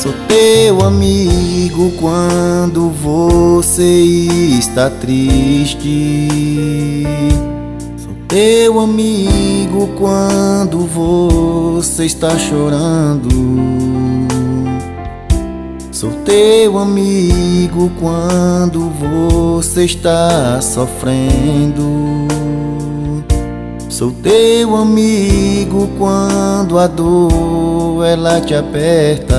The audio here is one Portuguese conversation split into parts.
Sou teu amigo quando você está triste. Sou teu amigo quando você está chorando. Sou teu amigo quando você está sofrendo. Sou teu amigo quando a dor ela te aperta.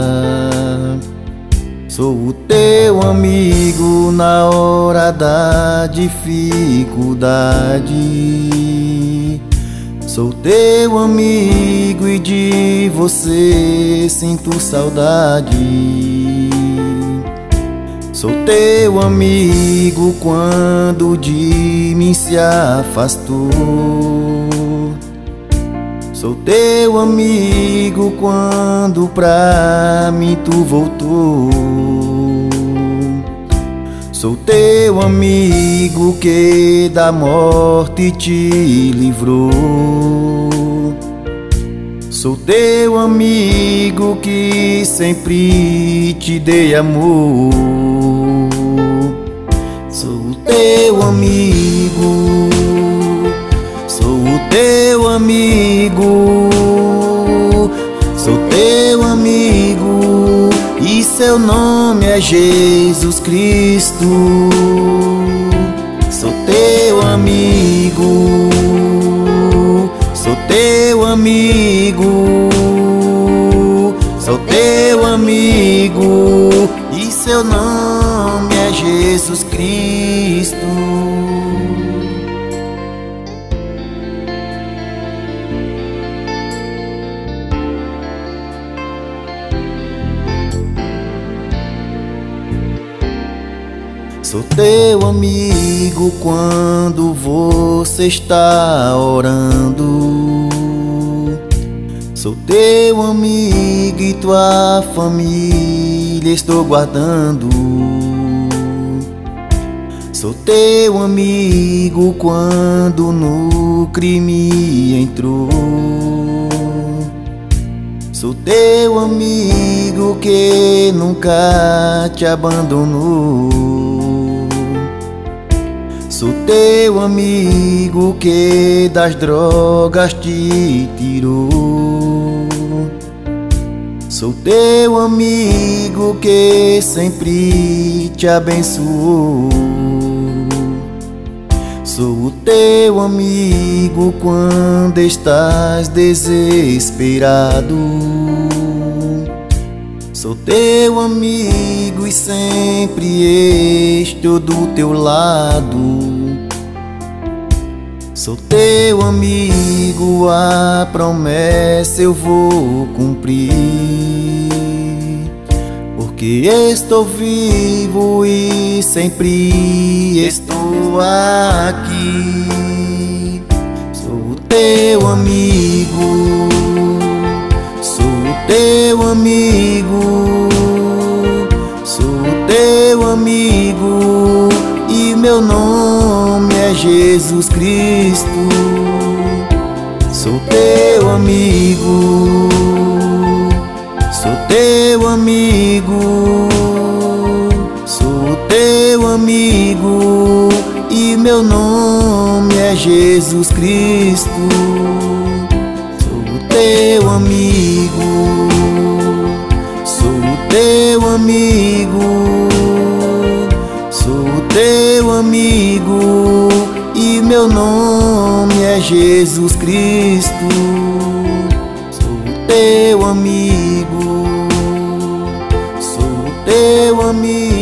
Sou o teu amigo na hora da dificuldade. Sou teu amigo e de você sinto saudade. Sou teu amigo quando de mim se afastou. Sou teu amigo quando pra mim tu voltou. Sou teu amigo que da morte te livrou. Sou teu amigo que sempre te dei amor. Sou o teu amigo, sou o teu amigo, sou teu amigo e seu nome é Jesus Cristo. Sou teu amigo, sou teu amigo, sou teu amigo e seu nome é Jesus Cristo. Sou teu amigo quando você está orando. Sou teu amigo e tua família estou guardando. Sou teu amigo quando no crime entrou. Sou teu amigo que nunca te abandonou. Sou teu amigo que das drogas te tirou. Sou teu amigo que sempre te abençoou. Sou o teu amigo quando estás desesperado. Sou teu amigo e sempre estou do teu lado. Sou teu amigo, a promessa eu vou cumprir, porque estou vivo e sempre estou aqui. Sou o teu amigo, sou o teu amigo, sou o teu amigo e meu nome é Jesus Cristo. Sou teu amigo, sou teu amigo, sou teu amigo e meu nome é Jesus Cristo. Sou teu amigo, sou teu amigo, sou teu amigo e meu nome é Jesus Cristo. Sou teu amigo, sou teu amigo.